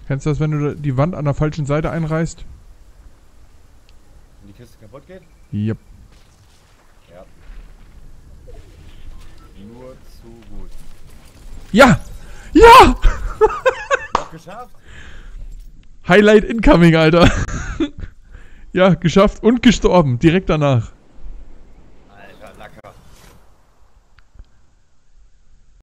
Kennst du das, wenn du die Wand an der falschen Seite einreißt? Wenn die Kiste kaputt geht? Yep. Ja. Nur zu gut. Ja! Ja! Noch geschafft? Highlight incoming, Alter. Ja, geschafft und gestorben. Direkt danach.